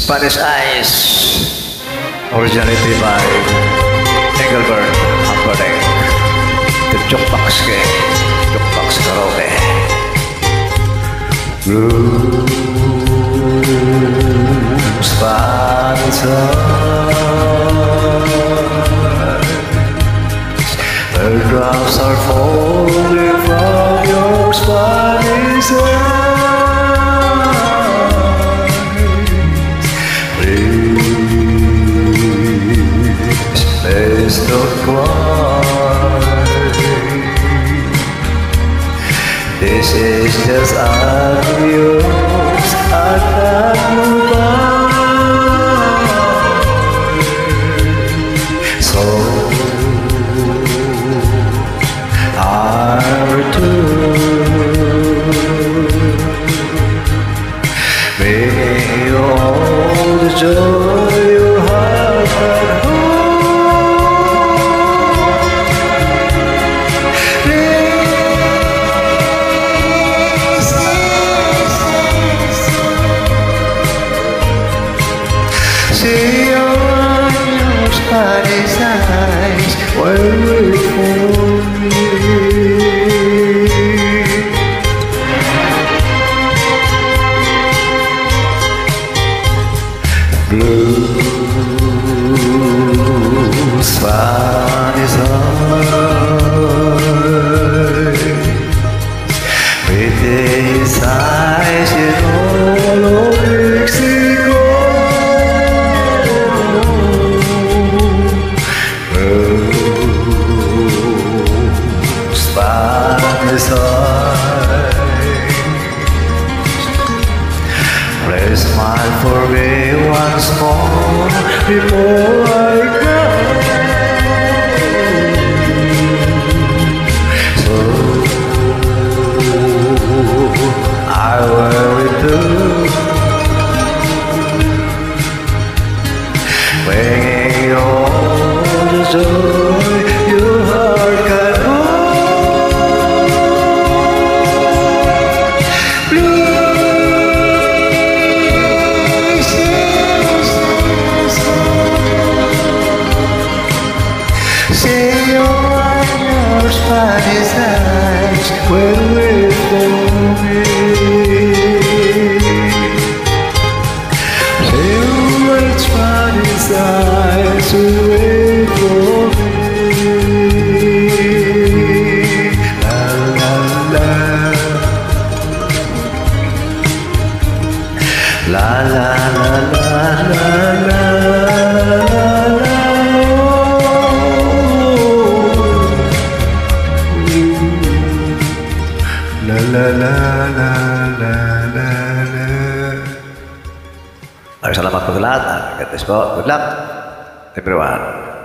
Spanish Eyes, originality by Engelbert Humperdinck, the Jukebox King, Jukebox Karaoke. Blue Spanish Eyes, the drops are falling from your Spanish eyes. Please don't cry. This is just adios, and goodbye. So I return, bringing you all the joy you have at home. See your Spanish eyes wait for me. Blue Spanish eyes, with his eyes in all of Mexico. Spanish eyes, please smile for me once more before I go. So I will return, bringing you all the joy your heart can hold. See your Spanish eyes will wait for me. See your Spanish eyes will wait for me. La la la, la la la la la la. La la la la la la la. Maraming salamat po sa lahat. God bless po. Good luck, everyone.